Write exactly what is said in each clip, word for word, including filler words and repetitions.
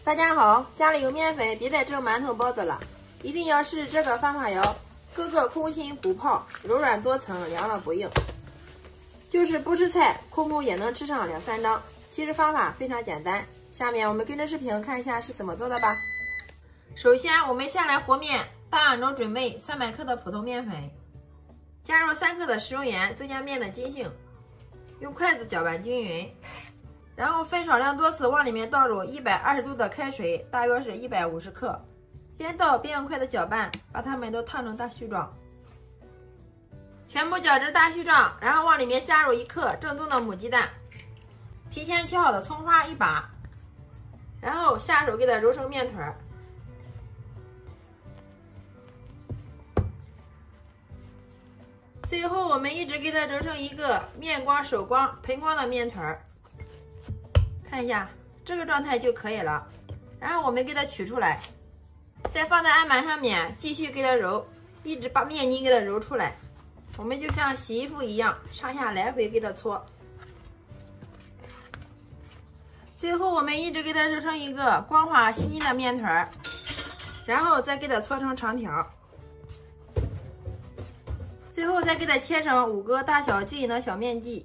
大家好，家里有面粉，别再蒸馒头包子了，一定要试这个方法哟。各个空心鼓泡，柔软多层，凉了不硬。就是不吃菜，空空也能吃上两三张。其实方法非常简单，下面我们跟着视频看一下是怎么做的吧。首先，我们先来和面，大碗中准备三百克的普通面粉，加入三克的食用盐，增加面的筋性，用筷子搅拌均匀。然后分少量多次往里面倒入一百二十度的开水，大约是一百五十克，边倒边用筷子搅拌，把它们都烫成大絮状。全部搅至大絮状，然后往里面加入一克正宗的母鸡蛋，提前切好的葱花一把，然后下手给它揉成面团。最后我们一直给它揉成一个面光、手光、盆光的面团。看一下这个状态就可以了，然后我们给它取出来，再放在案板上面继续给它揉，一直把面泥给它揉出来。我们就像洗衣服一样，上下来回给它搓。最后我们一直给它揉成一个光滑细腻的面团，然后再给它搓成长条，最后再给它切成五个大小均匀的小面剂。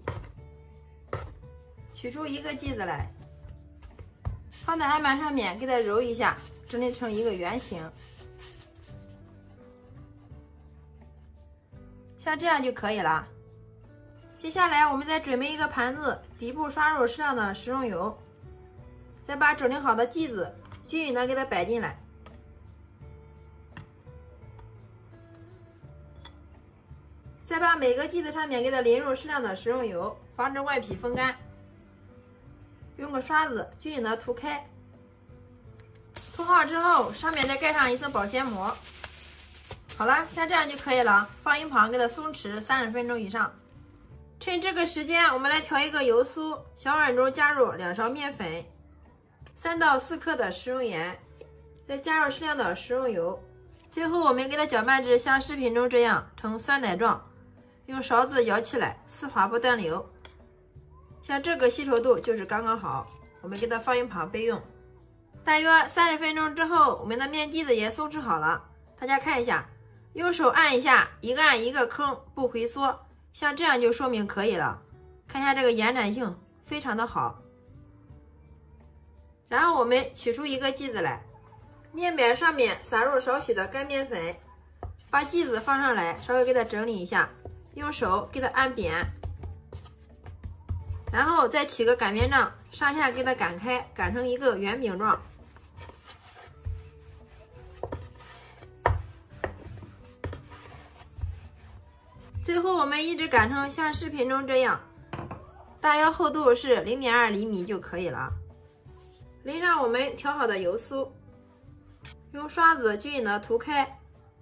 取出一个剂子来，放在案板上面给它揉一下，整理成一个圆形，像这样就可以了。接下来我们再准备一个盘子，底部刷入适量的食用油，再把整理好的剂子均匀的给它摆进来，再把每个剂子上面给它淋入适量的食用油，防止外皮风干。用个刷子均匀的涂开，涂好之后，上面再盖上一层保鲜膜。好了，像这样就可以了。放一旁给它松弛三十分钟以上。趁这个时间，我们来调一个油酥，小碗中加入两勺面粉，三到四克的食用盐，再加入适量的食用油。最后我们给它搅拌至像视频中这样呈酸奶状，用勺子舀起来，丝滑不断流。像这个稀稠度就是刚刚好，我们给它放一旁备用。大约三十分钟之后，我们的面剂子也松弛好了。大家看一下，用手按一下，一个按一个坑，不回缩，像这样就说明可以了。看一下这个延展性非常的好。然后我们取出一个剂子来，面板上面撒入少许的干面粉，把剂子放上来，稍微给它整理一下，用手给它按扁。然后再取个擀面杖，上下给它擀开，擀成一个圆饼状。最后我们一直擀成像视频中这样，大约厚度是 零点二厘米就可以了。淋上我们调好的油酥，用刷子均匀的涂开，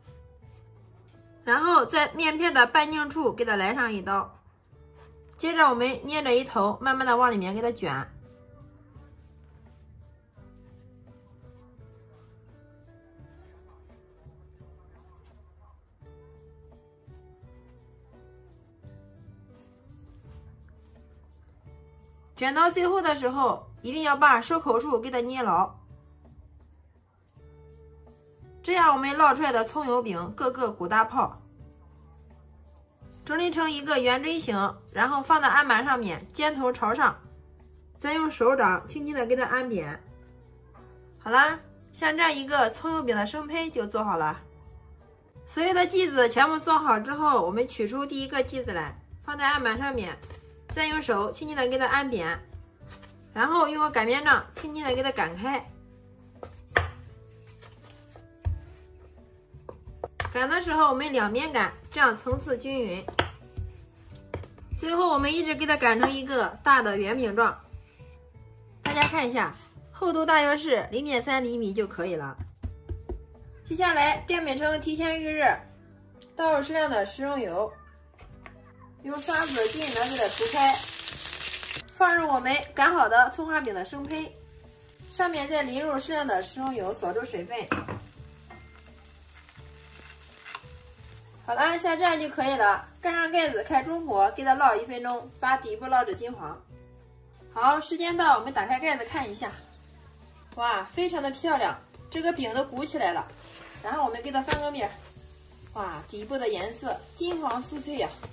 然后在面片的半径处给它来上一刀。接着我们捏着一头，慢慢的往里面给它卷。卷到最后的时候，一定要把收口处给它捏牢，这样我们烙出来的葱油饼个个鼓大泡。整理成一个圆锥形，然后放在案板上面，尖头朝上，再用手掌轻轻的给它按扁。好啦，像这样一个葱油饼的生胚就做好了。所有的剂子全部做好之后，我们取出第一个剂子来，放在案板上面，再用手轻轻的给它按扁，然后用个擀面杖轻轻的给它擀开。擀的时候我们两边擀，这样层次均匀。最后我们一直给它擀成一个大的圆饼状。大家看一下，厚度大约是 零点三厘米就可以了。接下来电饼铛提前预热，倒入适量的食用油，用刷子均匀的给它涂开，放入我们擀好的葱花饼的生胚，上面再淋入适量的食用油，锁住水分。好了，像这样就可以了。盖上盖子，开中火，给它烙一分钟，把底部烙至金黄。好，时间到，我们打开盖子看一下。 哇，非常的漂亮，这个饼都鼓起来了。然后我们给它翻个面，哇，底部的颜色金黄酥脆呀、啊。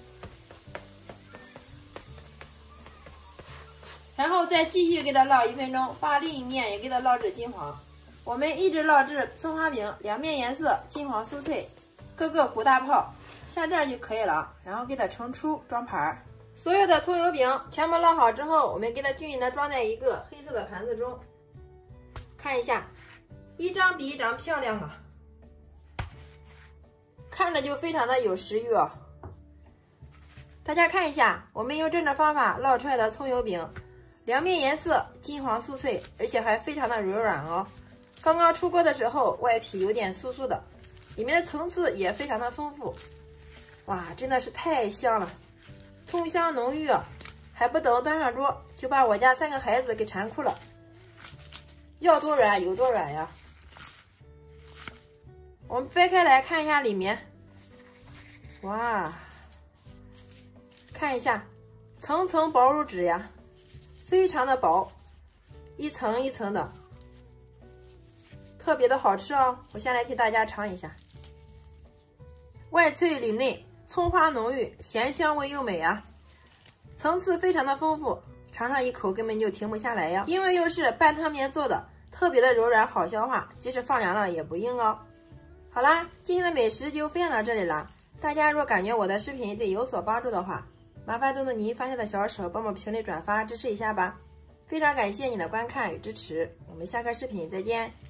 然后再继续给它烙一分钟，把另一面也给它烙至金黄。我们一直烙至葱花饼两面颜色金黄酥脆，个个鼓大泡，下这就可以了。然后给它盛出装盘。所有的葱油饼全部烙好之后，我们给它均匀的装在一个黑色的盘子中。看一下，一张比一张漂亮啊，看着就非常的有食欲哦。大家看一下，我们用这种方法烙出来的葱油饼。两面颜色金黄酥脆，而且还非常的柔软哦。刚刚出锅的时候，外皮有点酥酥的，里面的层次也非常的丰富。哇，真的是太香了，葱香浓郁啊！还不等端上桌，就把我家三个孩子给馋哭了。要多软有多软呀！我们掰开来看一下里面，哇，看一下，层层薄如纸呀。非常的薄，一层一层的，特别的好吃哦。我先来替大家尝一下，外脆里嫩，葱花浓郁，咸香味又美啊，层次非常的丰富，尝上一口根本就停不下来呀。因为又是半汤面做的，特别的柔软好消化，即使放凉了也不硬哦。好啦，今天的美食就分享到这里了。大家若感觉我的视频对有所帮助的话，麻烦动动您发现的小手，帮我评论转发支持一下吧，非常感谢你的观看与支持，我们下个视频再见。